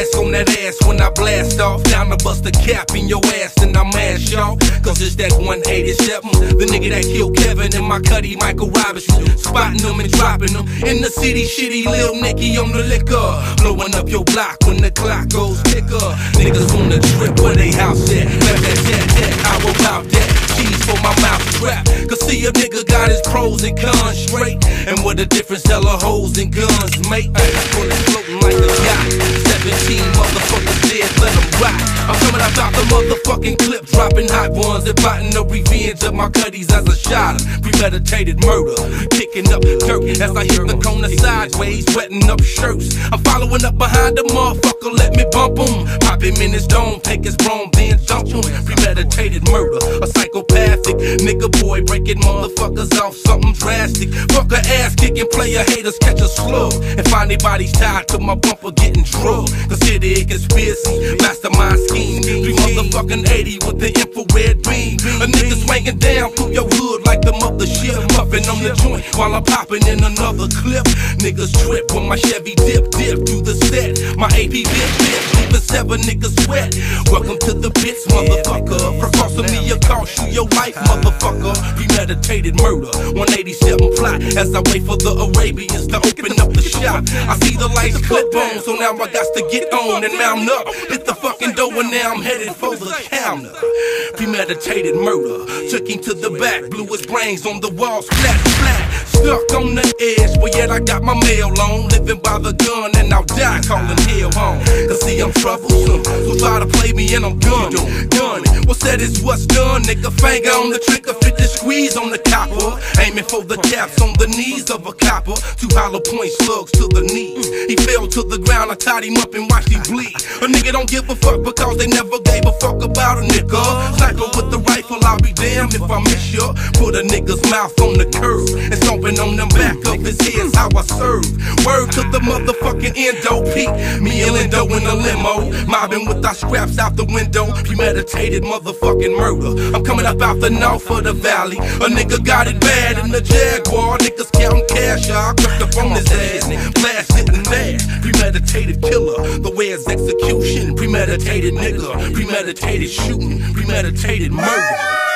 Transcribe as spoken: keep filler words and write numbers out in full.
mask on that ass when I blast off. Down to bust a cap in your ass and I mash y'all. Cause it's that one eighty-seven, the nigga that killed Kevin in my cutty, Michael Robinson. Spotting them and dropping them. In the city, shitty Lil Nicky on the liquor. Blowing up your block when the clock goes ticker. Niggas on the trip where they house at. Left that jet jet, how about that? Cheese for my mouth trap. Cause see a nigga got his pros and cons straight. And what a difference hella hoes and guns make. Bullets floating like a yacht. Seventeen motherfuckers dead, let them rock. I'm coming out the motherfucking clip, dropping hot ones and biting the revenge of my cutties as a shot. Premeditated murder, kicking up dirt as I hit the corner sideways, wetting up shirts. I'm following up behind the motherfucker, let me bump him. Pop him in his dome, take his bone, then jump him. Premeditated murder, a psychopathic nigga boy breaking motherfuckers off something drastic. Fuck a ass kicking player haters catch a slug and find their bodies tied to my bumper getting drugged. Consider it conspiracy, mastermind scheme. Three motherfucking eighty with the infrared beam. A nigga swinging down through your hood like the mothership. Puffing on the joint while I'm popping in another clip. Niggas trip when my Chevy dip dip through the set. My A P dip dip, leaving seven niggas sweat. Welcome to the bits, motherfucker. For crossing me, you cost you your life, motherfucker. Premeditated murder, one eighty-seven plot. As I wait for the Arabians to open up the shop, I see the lights clip on, so now I got to get on and mount up. Hit the fucking door and now I'm headed for the counter. Premeditated murder, took him to the back, blew his brains on the wall, splat, splat. Stuck on the edge, but yet I got my mail on. Living by the gun and I'll die calling hell home. Cause see I'm troublesome, so try to play me and I'm gunning, gunning. What's that is what's done, nigga. Finger on the trigger, fit the squeeze on the copper. Aiming for the caps on the knees of a copper. Two hollow point slugs to the knees. He fell to the ground, I tied him up and watched him bleed. A nigga don't give a fuck because they never gave a fuck about a nigga. Sniper with the rifle, I'll be damned if I miss ya. Put a nigga's mouth on the curb and stomping on the back of his head's how I serve. Word to the motherfucking endo peak. Me and Lindo in a limo, mobbing with our scraps out the window. Premeditated motherfucking murder. I'm coming up out the north of the valley. A nigga got it bad in the Jaguar. Niggas counting cash, y'all crept up on his ass. Blasted and mad. Premeditated killer. The way it's execution. Premeditated nigga. Premeditated shooting. Premeditated murder.